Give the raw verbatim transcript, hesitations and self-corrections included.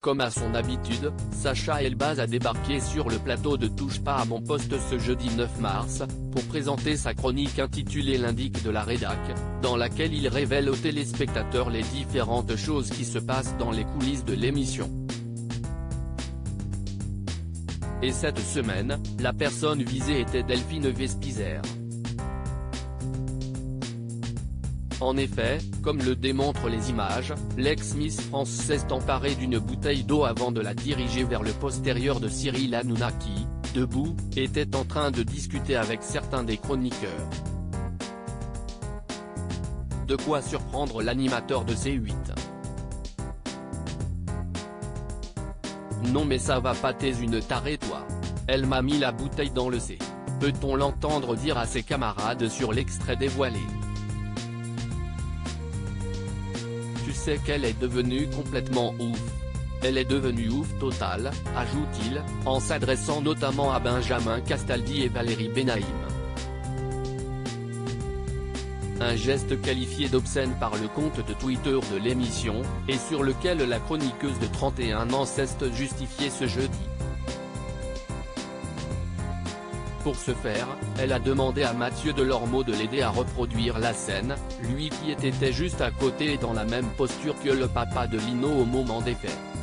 Comme à son habitude, Sacha Elbaz a débarqué sur le plateau de Touche pas à mon poste ce jeudi neuf mars, pour présenter sa chronique intitulée L'indic de la rédac, dans laquelle il révèle aux téléspectateurs les différentes choses qui se passent dans les coulisses de l'émission. Et cette semaine, la personne visée était Delphine Vespizer. En effet, comme le démontrent les images, l'ex-Miss France s'est emparée d'une bouteille d'eau avant de la diriger vers le postérieur de Cyril Hanouna qui, debout, était en train de discuter avec certains des chroniqueurs. De quoi surprendre l'animateur de C huit. Non mais ça va pas, t'es une tarée toi. Elle m'a mis la bouteille dans le C. Peut-on l'entendre dire à ses camarades sur l'extrait dévoilé. Tu sais qu'elle est devenue complètement ouf. Elle est devenue ouf totale, ajoute-t-il, en s'adressant notamment à Benjamin Castaldi et Valérie Benaïm. Un geste qualifié d'obscène par le compte de Twitter de l'émission, et sur lequel la chroniqueuse de trente et un ans s'est justifiée ce jeudi. Pour ce faire, elle a demandé à Mathieu Delormeau de l'aider à reproduire la scène, lui qui était juste à côté et dans la même posture que le papa de Lino au moment des faits.